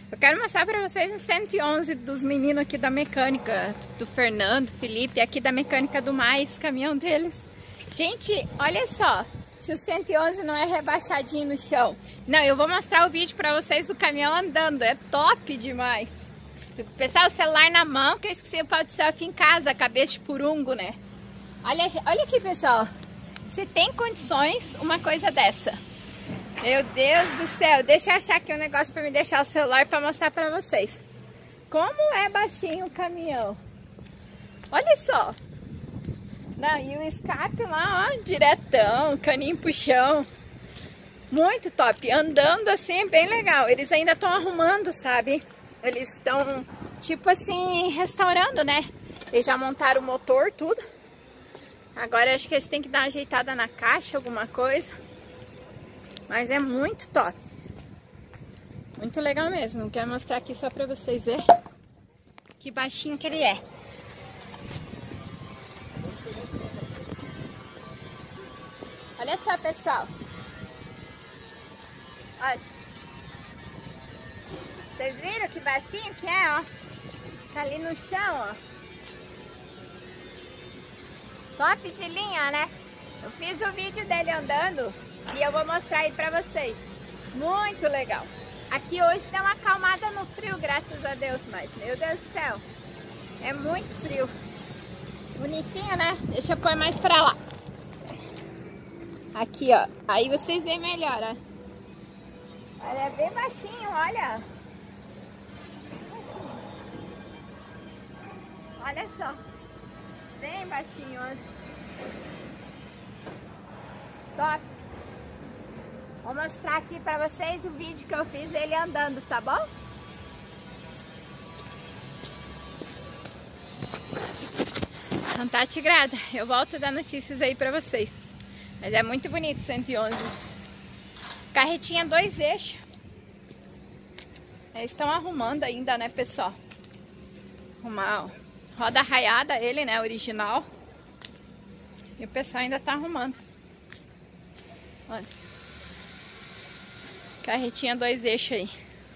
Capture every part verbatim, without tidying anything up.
Eu quero mostrar pra vocês o cento e onze dos meninos aqui da mecânica, do Fernando, Felipe, aqui da mecânica do Mais, caminhão deles. Gente, olha só, se o cento e onze não é rebaixadinho no chão. Não, eu vou mostrar o vídeo pra vocês do caminhão andando, é top demais. Pessoal, o celular na mão, que eu esqueci o pau de selfie em casa, cabeça de purungo, né? Olha, olha aqui, pessoal, se tem condições, uma coisa dessa. Meu Deus do céu, deixa eu achar aqui um negócio pra me deixar o celular pra mostrar pra vocês. Como é baixinho o caminhão. Olha só. Não, e o escape lá, ó, diretão, caninho pro chão. Muito top. Andando assim é bem legal. Eles ainda estão arrumando, sabe? Eles estão, tipo assim, restaurando, né? Eles já montaram o motor, tudo. Agora acho que eles têm que dar uma ajeitada na caixa, alguma coisa. Mas é muito top. Muito legal mesmo. Quero mostrar aqui só pra vocês verem que baixinho que ele é. Olha só, pessoal. Olha. Vocês viram que baixinho que é, ó? Tá ali no chão, ó. Top de linha, né? Eu fiz o vídeo dele andando e eu vou mostrar aí pra vocês. Muito legal. Aqui hoje dá uma acalmada no frio, graças a Deus, mas meu Deus do céu, é muito frio. Bonitinho, né? Deixa eu pôr mais pra lá. Aqui, ó. Aí vocês veem melhor, ó. Olha, é bem baixinho, olha. Olha só. Bem baixinho, ó. Top. Vou mostrar aqui pra vocês o vídeo que eu fiz ele andando, tá bom? Não tá tigrada. Eu volto a dar notícias aí pra vocês. Mas é muito bonito o cento e onze. Carretinha dois eixos. Eles estão arrumando ainda, né, pessoal? Arrumar, ó. Roda raiada ele, né, original. E o pessoal ainda tá arrumando. Olha. Carretinha dois eixos aí.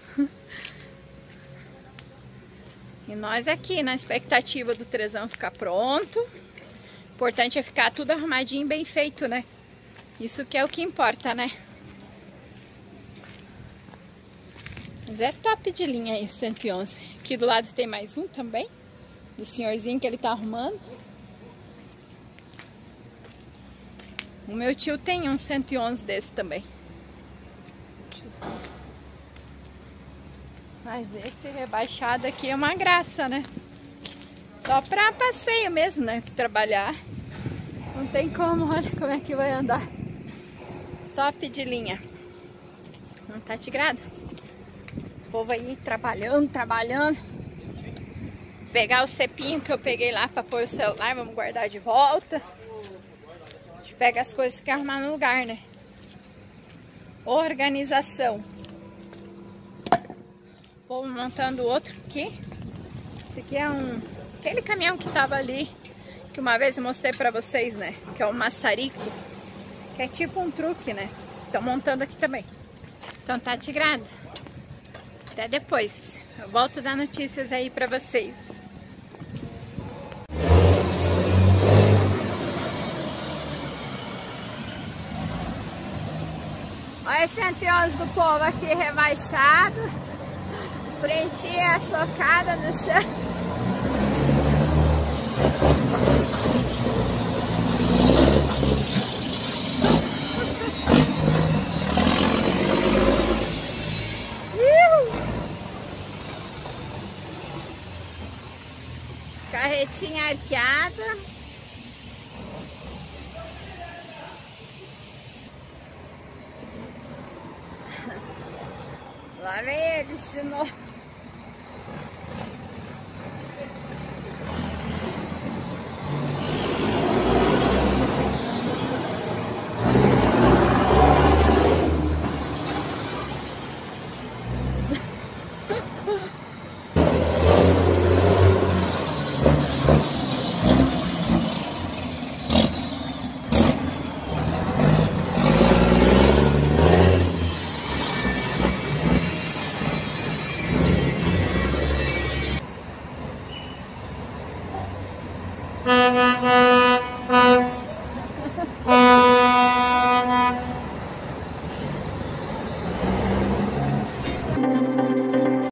E nós aqui na expectativa do trezão ficar pronto. O importante é ficar tudo arrumadinho e bem feito, né? Isso que é o que importa, né? Mas é top de linha aí, cento e onze. Aqui do lado tem mais um também. Do senhorzinho que ele tá arrumando. O meu tio tem um cento e onze desse também. Mas esse rebaixado aqui é uma graça, né? Só pra passeio mesmo, né? Trabalhar. Não tem como, olha como é que vai andar. Top de linha. Não tá tigrada? O povo aí trabalhando, trabalhando. Pegar o cepinho que eu peguei lá pra pôr o celular, vamos guardar de volta. A gente pega as coisas que arrumar no lugar, né? Organização. Vou montando outro aqui. Esse aqui é um... aquele caminhão que tava ali, que uma vez eu mostrei pra vocês, né? Que é um maçarico. Que é tipo um truque, né? Estão montando aqui também. Então tá tigrada. Até depois. Eu volto a dar notícias aí pra vocês. Olha esse cento e onze do povo aqui rebaixado. Frentinha socada no chão. Carretinha arqueada. Lá vem eles de novo. Música